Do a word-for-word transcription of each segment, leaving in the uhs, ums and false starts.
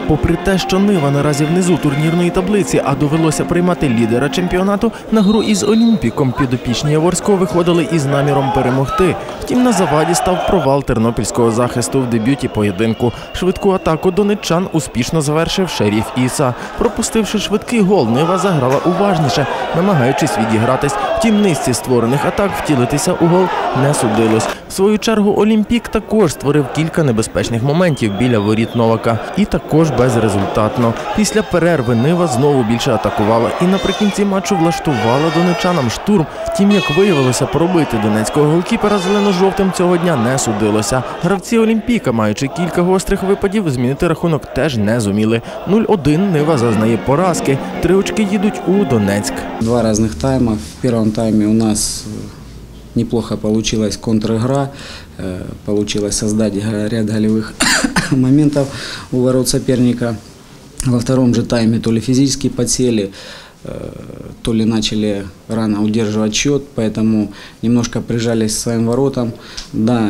Попри те, що Нива наразі внизу турнірної таблиці, а довелося приймати лідера чемпіонату, на гру із Олімпіком підопічні Яворського виходили із наміром перемогти. Втім, на заваді став провал тернопільського захисту в дебюті поєдинку. Швидку атаку донеччан успішно завершив Шеріф Іса. Пропустивши швидкий гол, Нива заграла уважніше, намагаючись відігратись. Втім, низці створених атак втілитися у гол не судилось. В свою чергу Олімпік також створив кілька небезпечних моментів біля воріт Новака. І також безрезультатно. Після перерви Нива знову більше атакувала і наприкінці матчу влаштувала донеччанам штурм. Втім, як виявилося, пробити донецького голкіпера зелено-жовтим цього дня не судилося. Гравці Олімпіка, маючи кілька гострих випадів, змінити рахунок теж не зуміли. нуль один Нива зазнає поразки. Три очки їдуть у Донецьк. Два різних тайми. В першому таймі у нас неплохо получилась контр-игра, получилось создать ряд голевых моментов у ворот соперника. Во втором же тайме то ли физически подсели, то ли начали рано удерживать счет, поэтому немножко прижались к своим воротам. Да,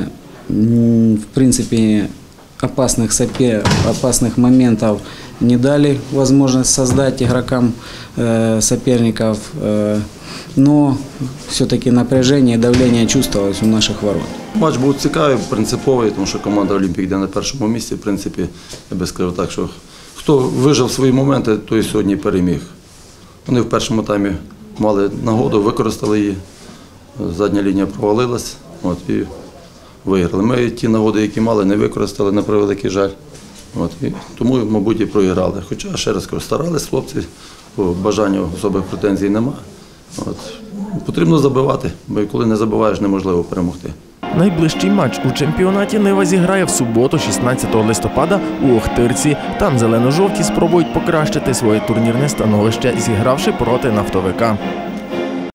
в принципе, опасных, сопе, опасных моментов не дали возможность создать игрокам э, соперников, э, но все-таки напряжение и давление чувствовалось у наших ворот. Матч був цікавий, принциповий, тому що команда «Олімпік» йде на першому місці. В принципі, я би сказав так, що хто вижив свої моменти, той сьогодні переміг. Вони в першому таймі мали нагоду, використали її, задня лінія провалилась, от, і виграли. Ми ті нагоди, які мали, не використали, на превеликий жаль. От, і тому, мабуть, і проіграли. Хоча, ще раз кажу, старались хлопці, бажання особих претензій немає. От. Потрібно забивати, бо коли не забиваєш, неможливо перемогти. Найближчий матч у чемпіонаті Нива зіграє в суботу, шістнадцятого листопада, у Охтирці. Там зелено-жовті спробують покращити своє турнірне становище, зігравши проти нафтовика.